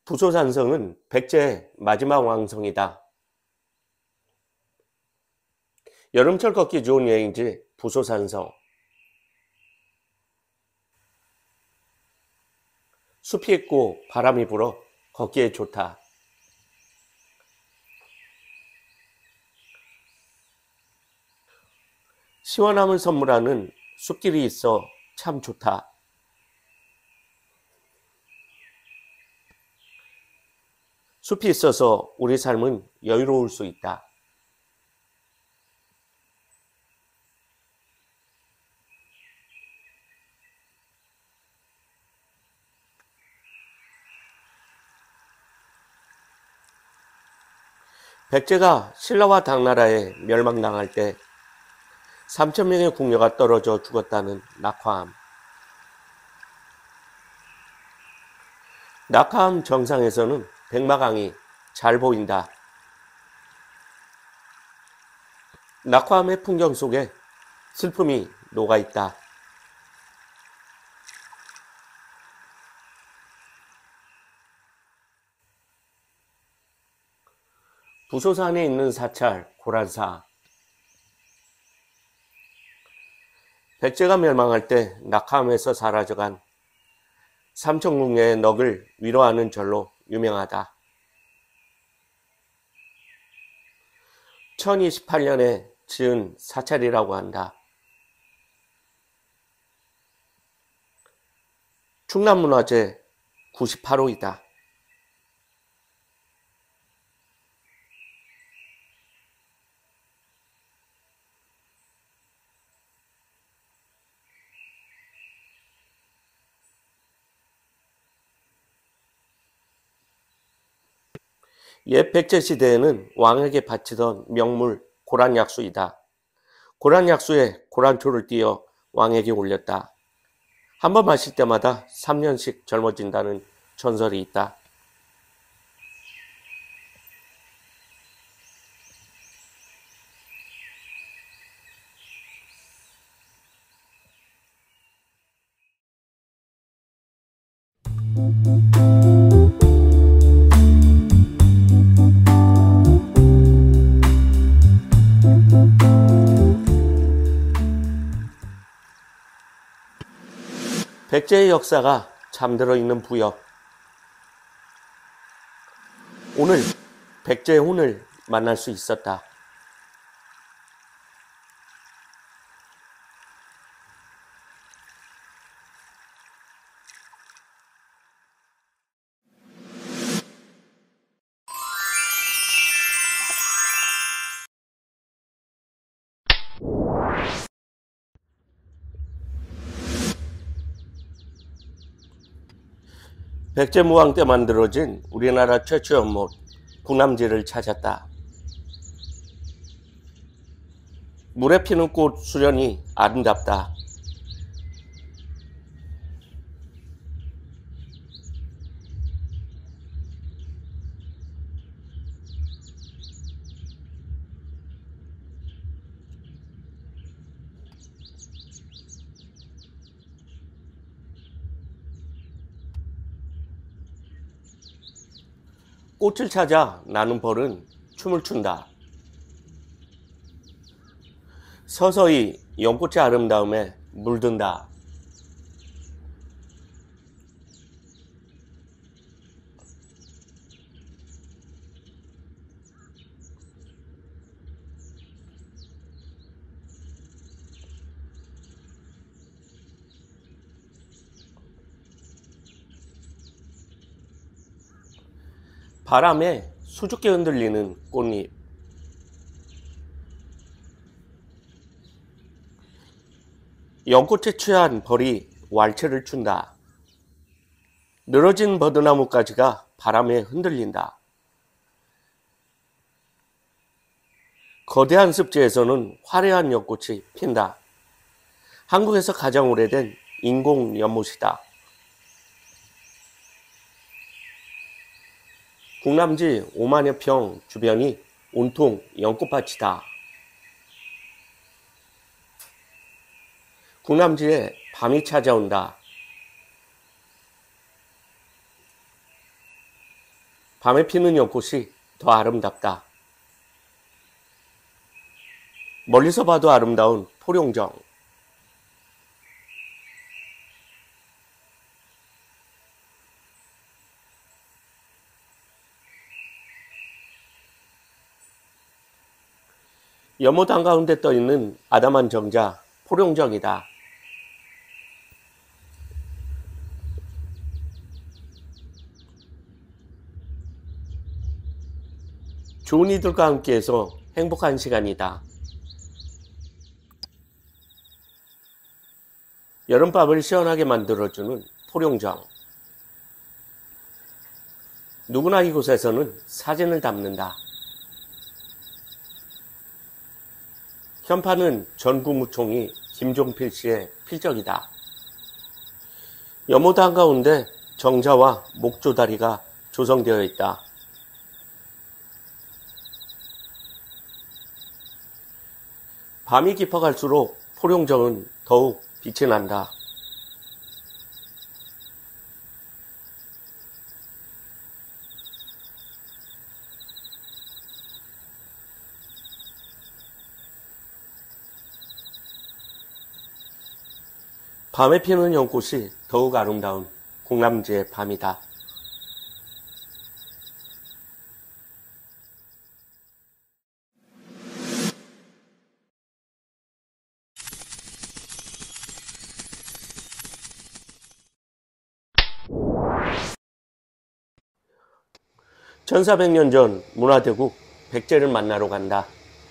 부소산성은 백제의 마지막 왕성이다. 여름철 걷기 좋은 여행지 부소산성. 숲이 있고 바람이 불어 걷기에 좋다. 시원함을 선물하는 숲길이 있어 참 좋다. 숲이 있어서 우리 삶은 여유로울 수 있다. 백제가 신라와 당나라에 멸망당할 때 3,000명의 궁녀가 떨어져 죽었다는 낙화암. 낙화암 정상에서는 백마강이 잘 보인다. 낙화암의 풍경 속에 슬픔이 녹아있다. 부소산에 있는 사찰 고란사. 백제가 멸망할 때 낙화암에서 사라져간 삼천궁녀의 넋을 위로하는 절로 유명하다. 1028년에 지은 사찰이라고 한다. 충남문화재 98호이다. 옛 백제시대에는 왕에게 바치던 명물 고란약수이다. 고란약수에 고란초를 띄어 왕에게 올렸다. 한 번 마실 때마다 3년씩 젊어진다는 전설이 있다. 백제의 역사가 잠들어 있는 부역. 오늘 백제의 혼을 만날 수 있었다. 백제무왕 때 만들어진 우리나라 최초 연못 궁남지를 찾았다. 물에 피는 꽃 수련이 아름답다. 꽃을 찾아 나는 벌은 춤을 춘다. 서서히 연꽃의 아름다움에 물든다. 바람에 수줍게 흔들리는 꽃잎. 연꽃에 취한 벌이 왈츠를 춘다. 늘어진 버드나무 가지가 바람에 흔들린다. 거대한 습지에서는 화려한 연꽃이 핀다. 한국에서 가장 오래된 인공 연못이다. 궁남지 5만여 평 주변이 온통 연꽃밭이다. 궁남지에 밤이 찾아온다. 밤에 피는 연꽃이 더 아름답다. 멀리서 봐도 아름다운 포룡정. 연못 한가운데 떠있는 아담한 정자, 포룡정이다. 좋은 이들과 함께해서 행복한 시간이다. 여름밤을 시원하게 만들어주는 포룡정. 누구나 이곳에서는 사진을 담는다. 현판은 전 국무총리 김종필 씨의 필적이다. 연못 한가운데 정자와 목조다리가 조성되어 있다. 밤이 깊어갈수록 포룡정은 더욱 빛이 난다. 밤에 피는 연꽃이 더욱 아름다운 공남지의 밤이다. (1400년) 전 문화대국 백제를 만나러 간다.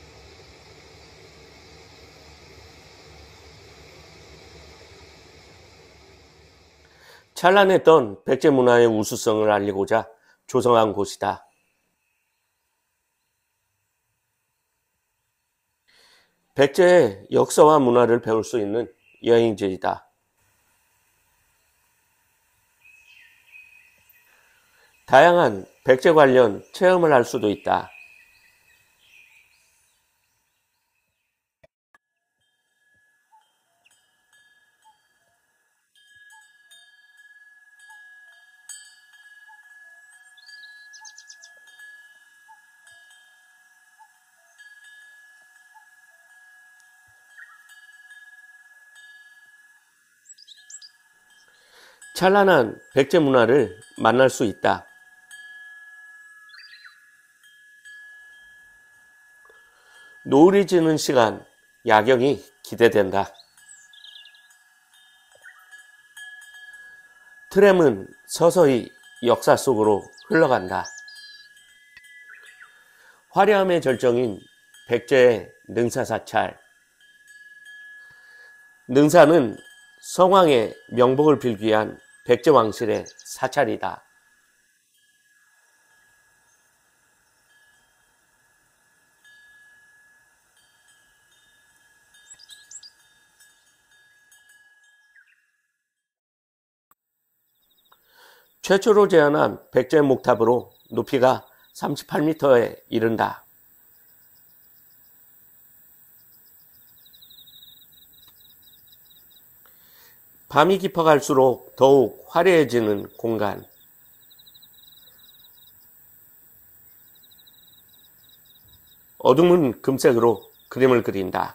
찬란했던 백제 문화의 우수성을 알리고자 조성한 곳이다. 백제의 역사와 문화를 배울 수 있는 여행지이다. 다양한 백제 관련 체험을 할 수도 있다. 찬란한 백제 문화를 만날 수 있다. 노을이 지는 시간, 야경이 기대된다. 트램은 서서히 역사 속으로 흘러간다. 화려함의 절정인 백제의 능사사찰. 능사는 성왕의 명복을 빌기 위한 백제 왕실의 사찰이다. 최초로 제안한 백제 목탑으로 높이가 38m에 이른다. 밤이 깊어갈수록 더욱 화려해지는 공간. 어둠은 금색으로 그림을 그린다.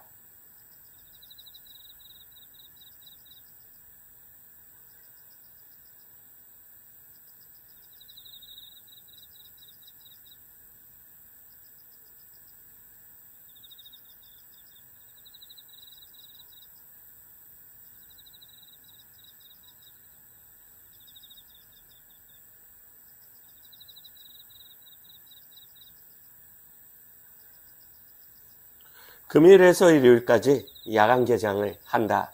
금요일에서 일요일까지 야간 개장을 한다.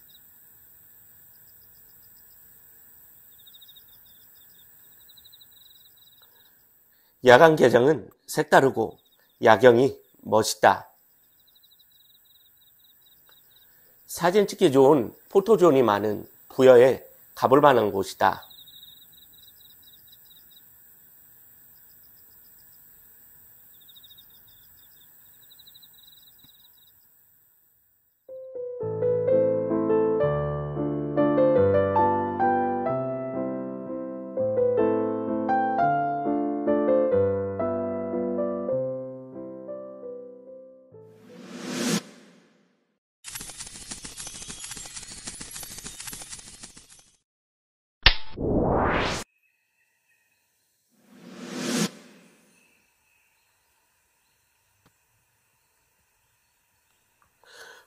야간 개장은 색다르고 야경이 멋있다. 사진 찍기 좋은 포토존이 많은 부여에 가볼 만한 곳이다.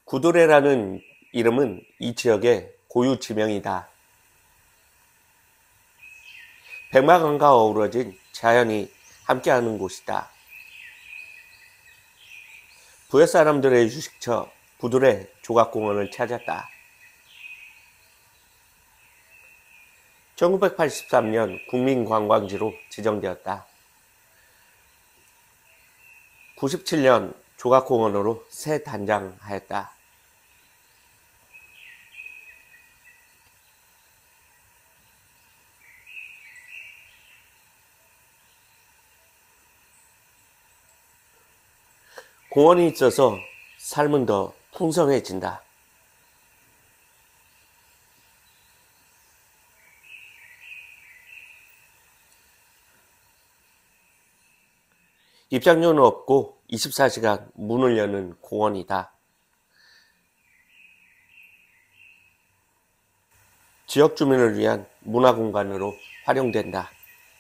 구두레라는 이름은 이 지역의 고유 지명이다. 백마강과 어우러진 자연이 함께하는 곳이다. 부여 사람들의 휴식처 구두레 조각공원을 찾았다. 1983년 국민관광지로 지정되었다. 97년 조각공원으로 새 단장하였다. 공원이 있어서 삶은 더 풍성해진다. 입장료는 없고 24시간 문을 여는 공원이다. 지역 주민을 위한 문화공간으로 활용된다.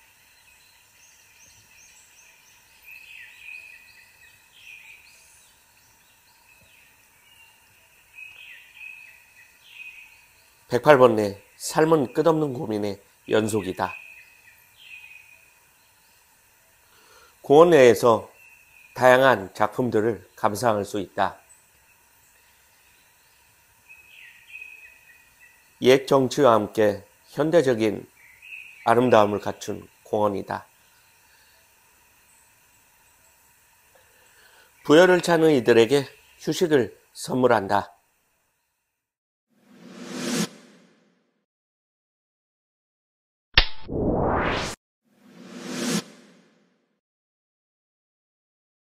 (108번) 내 삶은 끝없는 고민의 연속이다. 공원 내에서 다양한 작품들을 감상할 수 있다. 옛 정치와 함께 현대적인 아름다움을 갖춘 공원이다. 부여를 찾는 이들에게 휴식을 선물한다.